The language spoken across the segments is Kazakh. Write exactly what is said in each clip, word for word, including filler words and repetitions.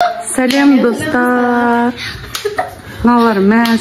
Сәлем достар. Мыналар мәз.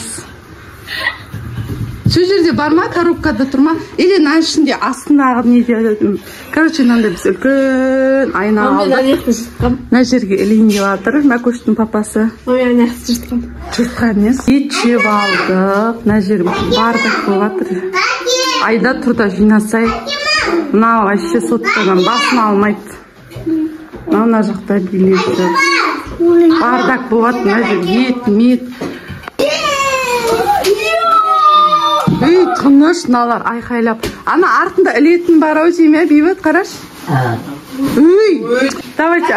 Şu жерде бар ма, коробкада тұр ма? Или нан ішінде астындағы не дедім. Короче, мынандай біз үлкен айна алдық. Мына жерге ілейін деп жатыр, Мәкөштің папасы. Жұртқан нес. Ет жеп алдық. Мына жер бардық болып жатыр. Айда тұрда жинасай. Мынау вообще соттаған басын алмайды. Мына жақта биледі. Бардак болады. Мына жер ет, мет. Үй, тыныш, налар айқайлап. Ана артында ілетін бар ау дейме, бейбіт, қараш. Үй, давайте.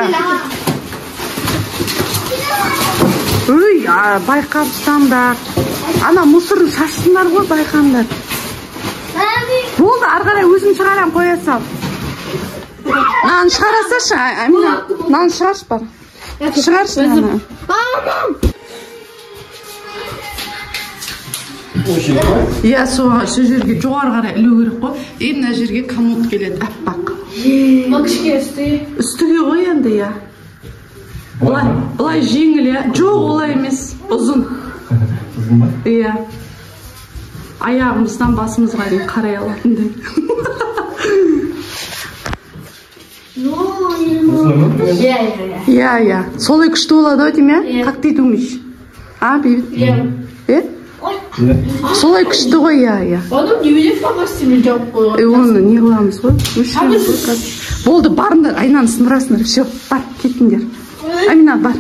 Үй, байқап ұстаңдар. Ана мұсырын шашсындар ғой, байқаңдар. Болды, арғарай өзім шығарам, қоя сал. Нан шығарасашы, Амина. Нан шығарш бар. Шығаршы, наны. Я соға шы жерге жоғар қарай ілу керек қой. Е, мына жерге комод келеді, аппақ. Макшке үстіге? Үстіге ғой енді, я. Бұлай жеңіл, я. Жоқ, олай емес, ұзын. Ұзын ба? Иә. Аяғымыздан басымызға дейін қарай алатындай. Иә, иә. Солай күшті болады ау дейм, я? Как ты думаешь? А, бейбіт? Е? Солай күшті ғой, иә, иә. Оның неуелеп папасымен жауып қойған. Оны не қыламыз ғой? Өшіреміз ғой қазір. Болды, барыңдар, айнаны сындырасыңдар. Все, бар, кеттіңдер. Амина, бар.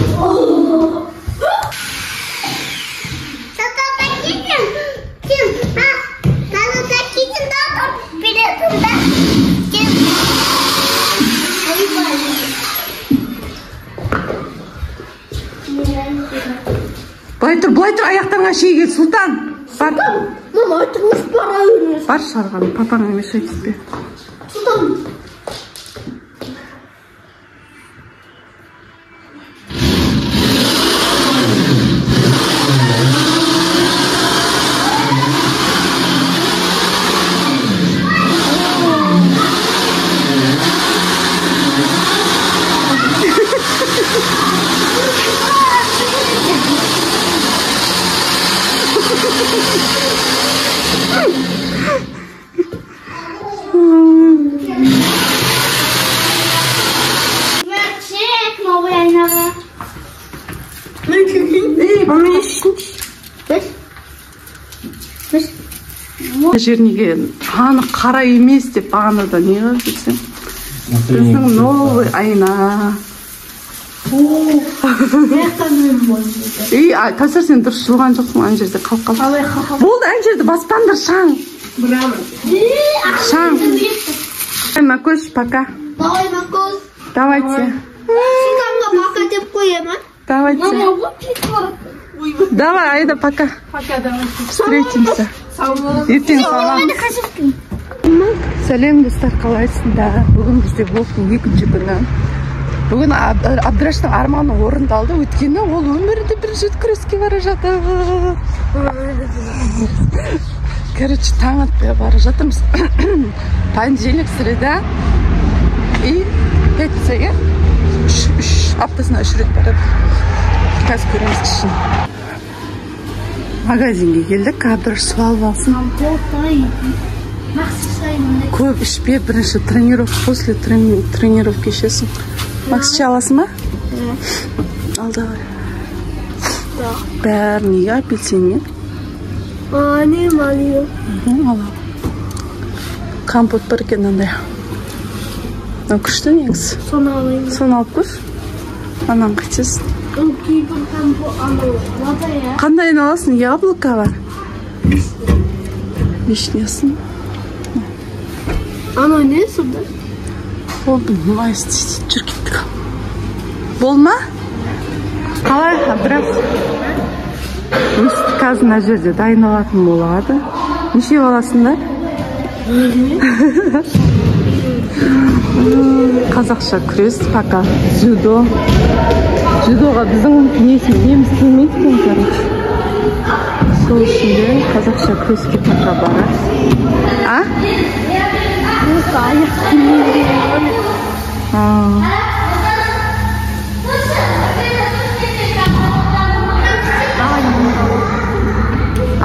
Былай тұр, былай тұр, аяқтарыңа шей кел, Сұлтан. Бар. Мама, айтыңыз бара өріңіз. Бар шарған, папаңа емес айтыспе. Сұлтан. Жернеге аны қара емес деп бағанада не қылып жүрсең. Біздің новый айна. Ей, қазір сен дұрыс жуған жоқсың, ана жерде қалып қалды. Болды, ана жерде баспаңдар, шаң. Шаң. Мәкөш, пока. Давай, Макош. Давайте. Сикамға пока деп қояма. Давайте. Давай, Айда, пока. Пока, давай. Встретимся. Ертең саламыз. Сәлем достар, қалайсыңдар? Бүгін бізде Волктың екінші күні. Бүгін Абдыраштың арманы орындалды. Өткені ол өмірінде бірінші рет күреске бара жатыр. Короче, таң атпай бара жатырмыз. Понедельник, среда и пятница, иә? Үш аптасына үш рет барады. Қазір көреміз ішін. Магазинге келдік, Абдыраш суалып алсын. Көп ішпе, бірінші тренировка, после тренировки ішесің. Макс іше аласың ба? Ал давай. Бәрі неге апельсин не? А, не малиyo. Алам. Компот бар екен андай. Күшті негізі. Соны алайын. Соны алып көр. Анан қайтесің. Қандайын аласың? Яблоко бар. Вишнясын. Ана не сонда? Болды, мұнай істейді. Жүр кеттік. Болма? Қалай, Абдырас? Өстік қазір мына жерде дайындалатын болады. Неше баласыңдар? Қазақша күрес, пока. Дзюдо. Дзюдоға біздің неміз келмейді екен, короче. Сол үшінде қазақша күреске пока барады. А?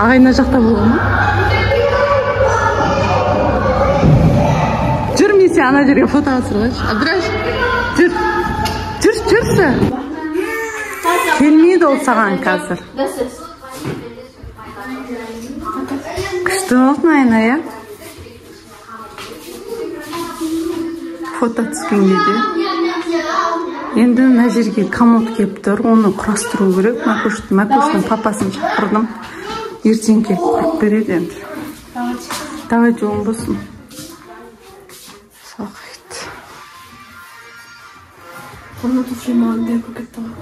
Айна жақта болған ма? Жүр, мен сен ана жерге фото асырғаш. Абдраш, жүр. Жүр, жүрсі. Келмейді ол саған қазір. Күшті болсын Айна, я? Фото түскенге де. Енді мына жерге комод келіп тұр, оны құрастыру керек. Мәкөштің папасын шақырдым. Ертең келіп құрып береді енді. Давай жолың болсын. Сақайт. Оны туфлимаған деп көкетті ғой.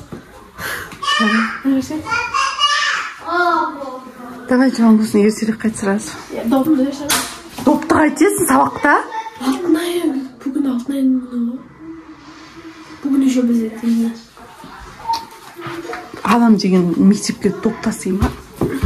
Давай жолың болсын, ертерек қайт сразу. Допты деші. Допты қайтесің сабақта? Алтын айын. Бүгін алтын айын мұны ғой. Бүгін еще біз еттейді. Адам деген мектепке топтасың ба?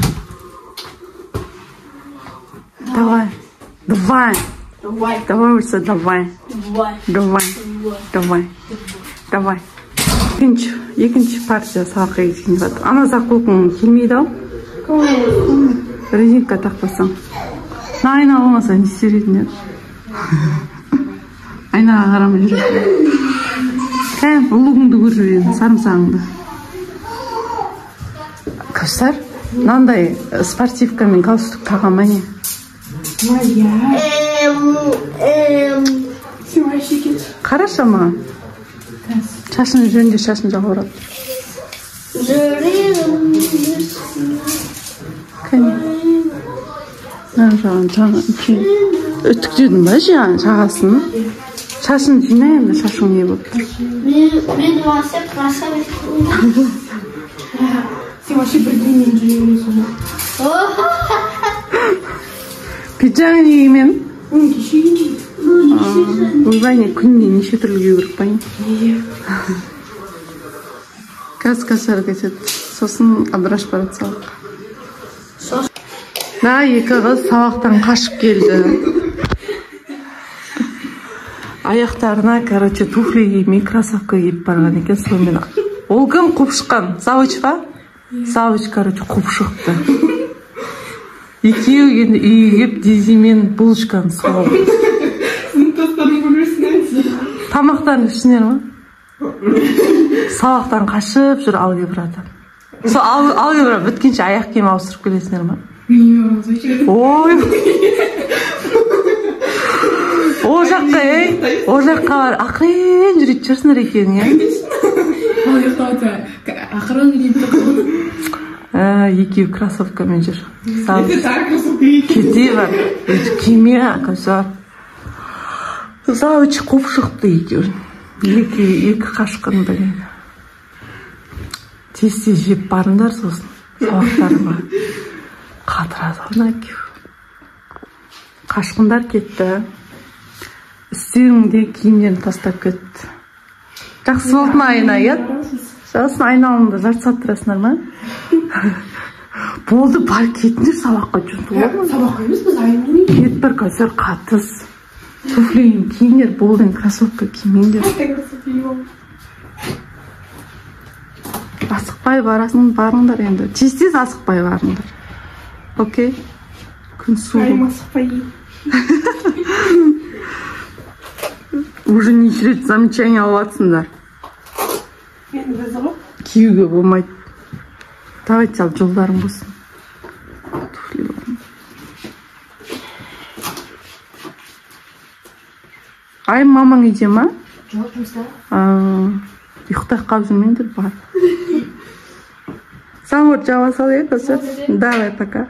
Давай. Давай. Давай. Давай уже давай. Давай. Давай. Давай. Давай. Екінші, екінші партия сабаққа кеткен жатыр. Ана зақылқың келмейді ау? Резинка тақпасаң. Айна болмаса не істер едің еді? Айнаға қарамай жүреді. Кәм, ұлығыңды көріп едің, сарымсағыңды. Көстер, мынандай спортивка мен галстук тағама не? Қараша маған. Шашын жөнде шашын жағы ұрады. Кәне. Жағын жаңа үлкен. Үтіктедің ба жаңа жағасын? Шашын жинай енді шашың не болып тұр? Мен уасы красавец. Сен вообще бірдеңмен жүрегенесің. Пиджағы неге мен? Оны кешеген дейді. Ойбай, не күнде неше түрлі кеу керек байын? Кәз кәсар кетеді. Сосын Абдраш барады сабаққа. Да, екі қыз сабақтан қашып келді. Аяқтарына, короче, туфли киіп, кроссовка киіп барған екен, сонымен. Ол кім қуып шыққан? Завуч па? Завуч, короче, қуып шықты. Екеу енді үйге кеп дезимен булочканы соғып. Тамақтарын ішінер ма? Сабақтан қашып жүр алгебрадан. Сол алгебра біткенше аяқ киім ауыстырып келесіңдер ма? Ой! О жаққа, ей! О жаққа бар, ақырын жүріп жүрсіңдер екен, е? Ақырын жүріп екеу кроссовкамен жүр. Кете бар, кеме, көзі. Завуч қуып шықты екеу. Екі қашқын білейін. Тез-тез жеп барыңдар сосын. Сабақтарыма қатырады оны екеу. Қашқындар кетті. Үстіңде киімдерін тастап кетті. Жақсы болды ма Айна, е? Сосын айналымды жарты сағат тұрасыңдар ма? Болды, бар кетіңдер сабаққа жүнді ғой. Сабаққа емес, біз айымды кет бір көзір қатыз. Туфлиін киіңдер, болдың кроссовка кимеңдер. Асықпай барасың, барыңдар енді. Тез-тез асықпай барыңдар. Окей? Күн суы. Айым асықпай. Уже неше рет замечание алыватсыңдар. Мен өзі ғой? Киюге болмайды. Давайте ал жолдарың болсын. Туфли барым. Ай, мамаң үйде ма? Жоқ, жұмыста. Ұйықтай қалып жүрмеңдер бар. Самыр жауа сал е, көзір. Давай, пока.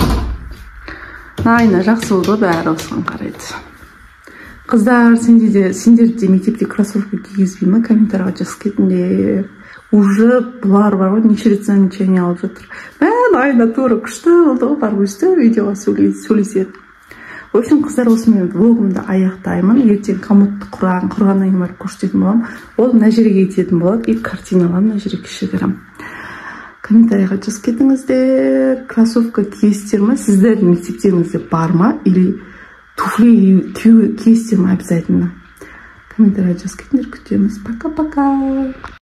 Айна, жақсы болды, бәрі осыған қарайды. Қыздар, сендер де мектепте кроссовка кигізбей ма? Комментарияға жазып кетіңдер. Уже бұлар бар ғой, неше рет замечание алып жатыр. Мән, Айна тура күшті болды ғой, бар өсті видеоға сөйлеседі. В общем, қыздар, осымен влогымды аяқтаймын. Ертең комодты құрған, құрғаннан кейін барып көрсететін боламын. Ол мына жерге кететін болады, и картиналар мына жерге кішігірім. Комментарияға жазып кетіңіздер. Кроссовка киесіздер ма? Сіздердің мектептеріңізде бар ма? Или туфли киесіздер ма обязательно? Комментарияға жазып кетіңдер, күтеміз. Пока-пока.